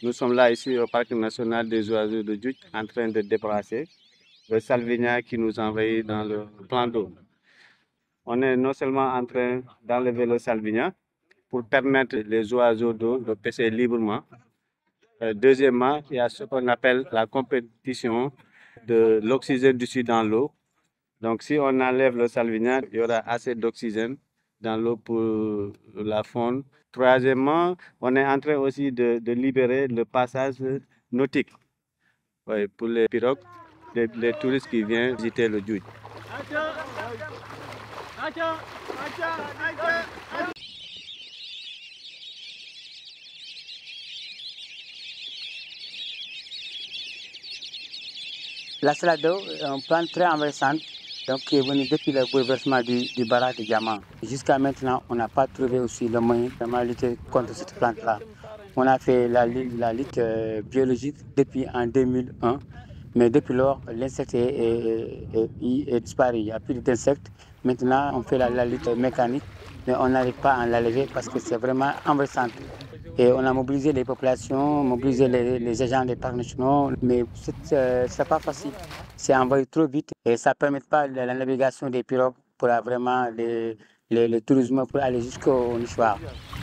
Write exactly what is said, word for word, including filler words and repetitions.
Nous sommes là ici au Parc national des oiseaux de Djoudj en train de débrasser le salvinia qui nous envahit dans le plan d'eau. On est non seulement en train d'enlever le salvinia pour permettre les oiseaux d'eau de pêcher librement. Euh, deuxièmement, il y a ce qu'on appelle la compétition de l'oxygène dissous dans l'eau. Donc si on enlève le salvinia, il y aura assez d'oxygène dans l'eau pour la faune. Troisièmement, on est en train aussi de, de libérer le passage nautique, oui, pour les pirogues, les, les touristes qui viennent visiter le Djoudj. La salade d'eau est un plan très envahissant, donc qui est venu depuis le bouleversement du, du barrage de Diamant. Jusqu'à maintenant, on n'a pas trouvé aussi le moyen de lutter contre cette plante-là. On a fait la, la lutte euh, biologique depuis en deux mille un, mais depuis lors, l'insecte est, est, est, est disparu. Il n'y a plus d'insectes. Maintenant, on fait la, la lutte mécanique, mais on n'arrive pas à l'enlever parce que c'est vraiment envahissant. Et on a mobilisé les populations, mobilisé les, les agents des parcs nationaux, mais ce n'est pas facile. C'est envoyé trop vite et ça ne permet pas la, la navigation des pirogues pour vraiment le, le, le tourisme pour aller jusqu'au nichoir.